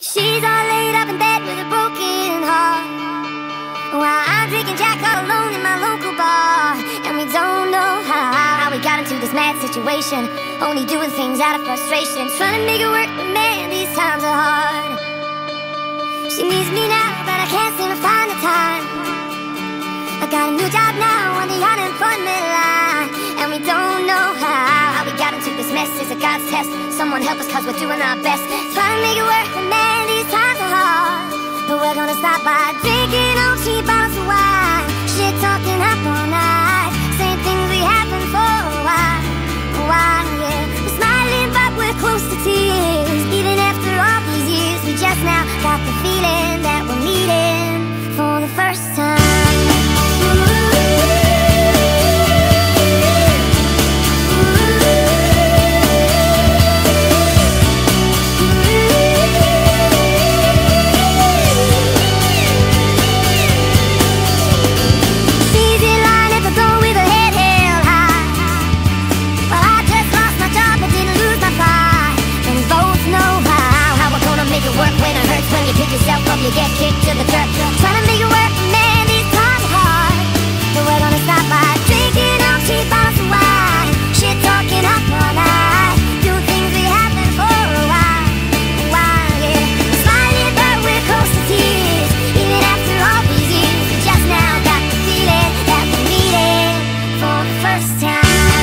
She's all laid up in bed with a broken heart, while I'm drinking Jack all alone in my local bar. And we don't know how we got into this mad situation, only doing things out of frustration, trying to make it work, but man, these times are hard. She needs me now, but I can't seem to find the time. I got a new job now on the unemployment line, and we don't know how we got into this mess. It's a God's test, someone help us cause we're doing our best, trying to make it work, but man, these times are hard. But we're gonna stop by drinking old cheap bottles of wine, shit talking up all night, saying things we haven't for a while, yeah. We're smiling but we're close to tears, even after all these years. We just now got the feeling that we're meeting for the first time. You get kicked to the dirt, trying to make it work, man, these times are hard. But we're gonna stop by drinking old cheap bottles of wine, shit talking up all night, do things we haven't for a while, yeah. Smiling but we're close to tears, even after all these years. We just now got the feeling that we're meeting for the first time.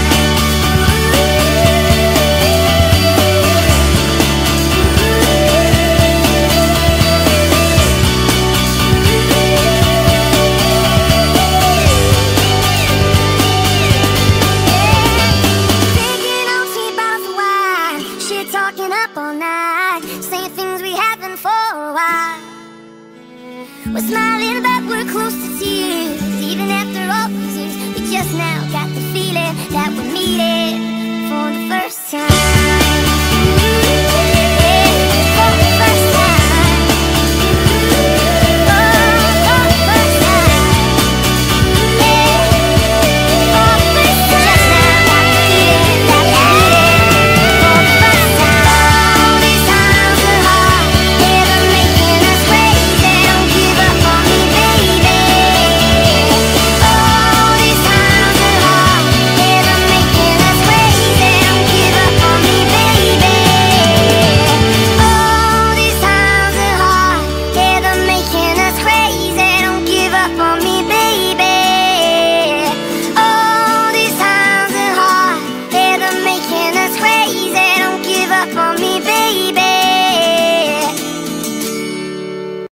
Talking up all night, saying things we haven't for a while. We're smiling but we're close to tears, even after all these years. We just now got the feeling that we're meeting for the first time.